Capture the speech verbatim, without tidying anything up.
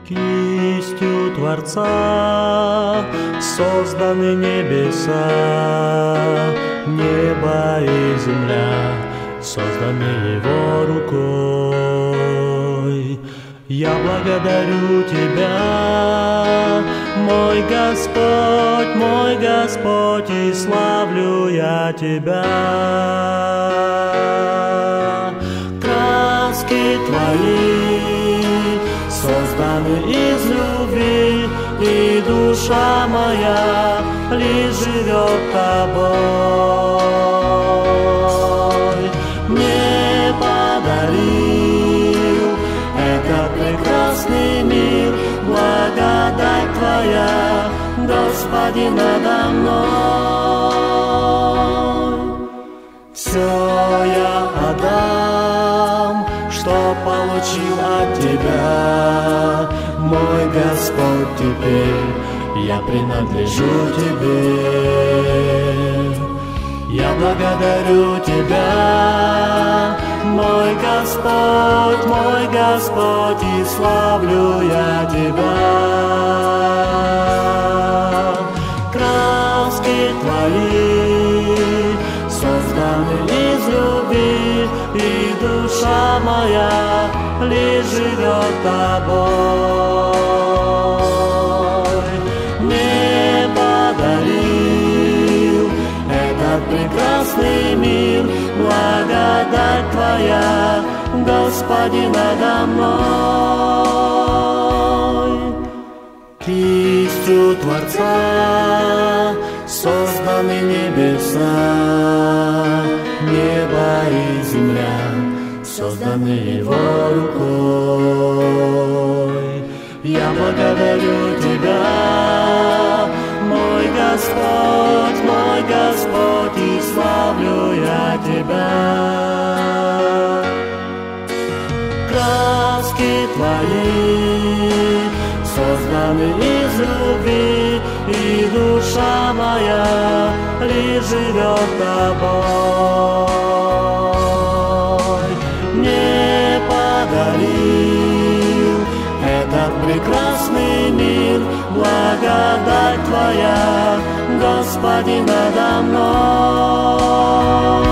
Кистью Творца созданы небеса, небо и земля созданы Его рукой. Я благодарю Тебя, мой Господь, мой Господь, и славлю я Тебя. Краски Твои созданы из любви, и душа моя лишь живет Тобой. Мне подарил этот прекрасный мир благодать Твоя, Господи, надо мной. Все я отдам, что получил от Тебя, мой Господь, теперь я принадлежу Тебе. Я благодарю Тебя, мой Господь, мой Господь, и славлю я Тебя. Краски Твои созданы из любви, и душа моя лишь живет Тобой. Мне подарил этот прекрасный мир благодать Твоя, Господи, надо мной. Кистью Творца созданы небеса, небо и земля созданы Его рукой. Я благодарю Тебя, мой Господь, мой Господь, и славлю я Тебя. Краски Твои созданы из любви, и душа моя лишь живет Тобой. Мне подарил этот прекрасный мир благодать Твоя, Господи, надо мной.